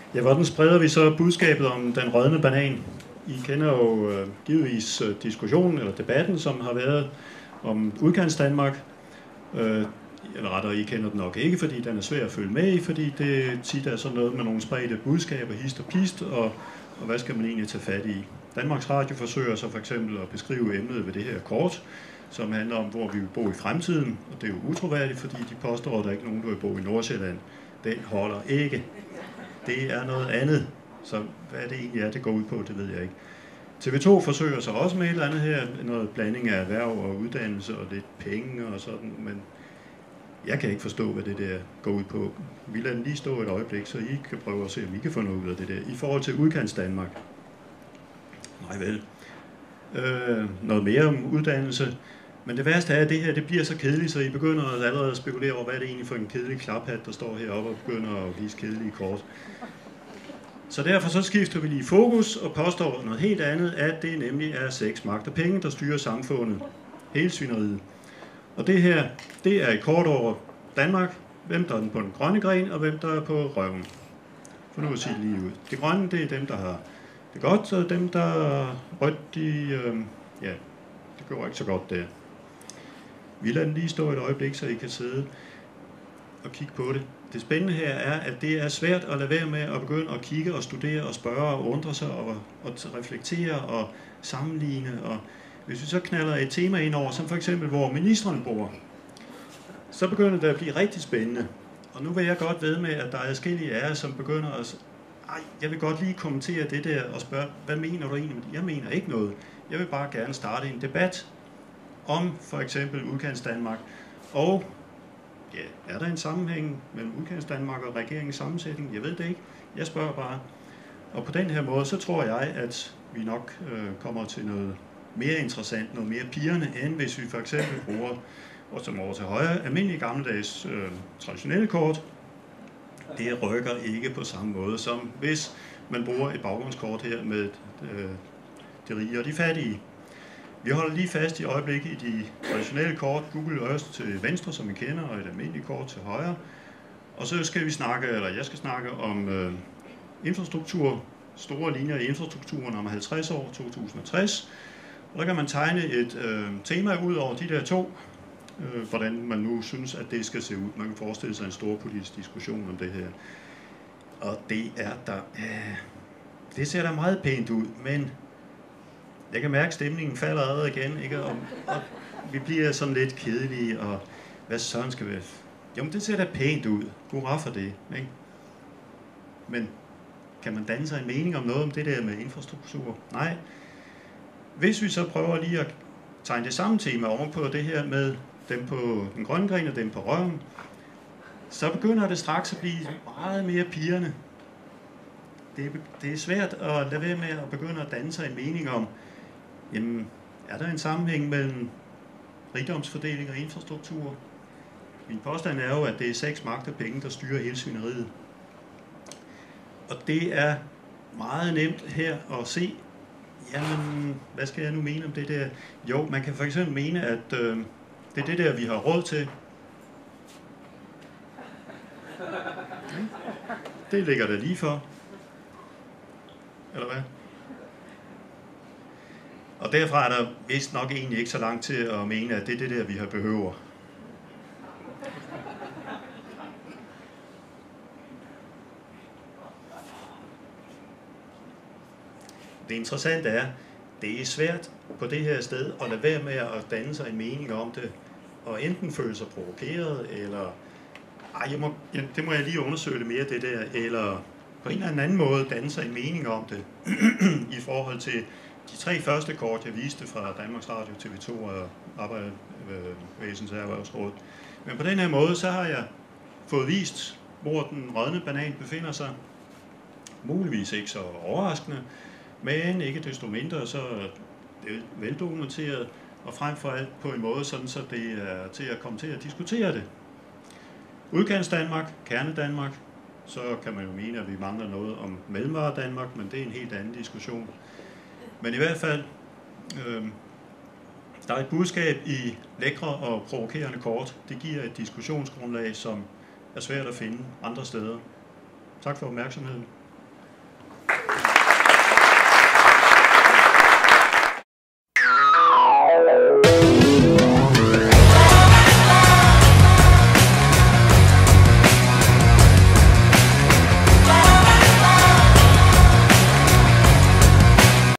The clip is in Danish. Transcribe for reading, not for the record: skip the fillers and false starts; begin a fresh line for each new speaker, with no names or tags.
Ja, hvordan spreder vi så budskabet om den rådne banan? I kender jo givetvis diskussionen eller debatten, som har været om Udkantsdanmark. Eller rettere, I kender den nok ikke, fordi den er svær at følge med i, fordi det tit er sådan noget med nogle spredte budskaber, hist og pist, og hvad skal man egentlig tage fat i? Danmarks Radio forsøger så for eksempel at beskrive emnet ved det her kort, som handler om, hvor vi vil bo i fremtiden, og det er jo utroværdigt, fordi de påstår, at der ikke er nogen, der vil bo i Nordsjælland. Den holder ikke. Det er noget andet. Så hvad det egentlig er, det går ud på, det ved jeg ikke. TV2 forsøger så også med et eller andet her, noget blanding af erhverv og uddannelse og lidt penge og sådan, men jeg kan ikke forstå, hvad det der går ud på. Vi lader den lige stå et øjeblik, så I kan prøve at se, om I kan få noget ud af det der. I forhold til Udkantsdanmark. Nej vel. Noget mere om uddannelse. Men det værste er, at det her det bliver så kedeligt, så I begynder allerede at spekulere over, hvad det er egentlig for en kedelig klaphat, der står heroppe og begynder at vise kedelige kort. Så derfor så skifter vi lige fokus og påstår noget helt andet, at det nemlig er sex, magt og penge, der styrer samfundet. Hele svineriet. Og det her, det er et kort over Danmark. Hvem der er på den grønne gren, og hvem der er på røven. For nu at sige det lige ud. Det grønne, det er dem, der har det godt, og dem, der er rødt, ja, det går ikke så godt der. Vi lader den lige stå et øjeblik, så I kan sidde og kigge på det. Det spændende her er, at det er svært at lade være med at begynde at kigge og studere og spørge og undre sig og reflektere og sammenligne. Og hvis vi så knalder et tema ind over, som for eksempel, hvor ministrene bor, så begynder det at blive rigtig spændende. Og nu vil jeg godt ved med, at der er forskellige af jer, som begynder at jeg vil godt lige kommentere det der og spørge, hvad mener du egentlig? Jeg mener ikke noget. Jeg vil bare gerne starte en debat om for eksempel Udkantsdanmark. Og ja, er der en sammenhæng mellem Udkantsdanmark og regeringens sammensætning? Jeg ved det ikke. Jeg spørger bare. Og på den her måde, så tror jeg, at vi nok kommer til noget mere interessant, noget mere pirrende, end hvis vi for eksempel bruger, og som over til højre, almindelige gammeldags traditionelle kort. Det rykker ikke på samme måde, som hvis man bruger et baggrundskort her med de rige og de fattige. Vi holder lige fast i øjeblikket i de traditionelle kort, Google Earth til venstre, som vi kender, og et almindeligt kort til højre. Og så skal vi snakke, eller jeg skal snakke om infrastruktur, store linjer i infrastrukturen om 50 år, 2060. Og der kan man tegne et tema ud over de der to, hvordan man nu synes, at det skal se ud. Man kan forestille sig en stor politisk diskussion om det her. Og det er der, det ser da meget pænt ud, men jeg kan mærke, at stemningen falder allerede igen, ikke? Og vi bliver sådan lidt kedelige, og hvad sådan skal vi? Jamen, det ser da pænt ud. Hurra for det, ikke? Men kan man danne sig en mening om noget om det der med infrastruktur? Nej. Hvis vi så prøver lige at tegne det samme tema over på det her med dem på den grønne gren og dem på røven, så begynder det straks at blive meget mere pirrende. Det er svært at lade være med at begynde at danne sig en mening om, jamen, er der en sammenhæng mellem rigdomsfordeling og infrastruktur? Min påstand er jo, at det er sex, magt og penge, der styrer hele svineriet. Og det er meget nemt her at se, jamen, hvad skal jeg nu mene om det der? Jo, man kan for eksempel mene, at det er det der, vi har råd til. Det ligger der lige for. Eller hvad? Og derfra er der vist nok egentlig ikke så langt til at mene, at det er det der, vi har behøver. Det interessante er, det er svært på det her sted at lade være med at danne sig en mening om det, og enten føle sig provokeret, eller det må jeg lige undersøge det mere, det der, eller på en eller anden måde danne sig en mening om det i forhold til de 3 første kort, jeg viste fra Danmarks Radio, TV2 og Arbejderbevægelsens Erhvervsråd. Men på den her måde, så har jeg fået vist, hvor den rådne banan befinder sig. Muligvis ikke så overraskende, men ikke desto mindre, så er det veldokumenteret, og frem for alt på en måde, sådan så det er til at komme til at diskutere det. Udkantsdanmark, Kernedanmark, så kan man jo mene, at vi mangler noget om Mellemvare Danmark, men det er en helt anden diskussion. Men i hvert fald, der er et budskab i lækre og provokerende kort. Det giver et diskussionsgrundlag, som er svært at finde andre steder. Tak for opmærksomheden.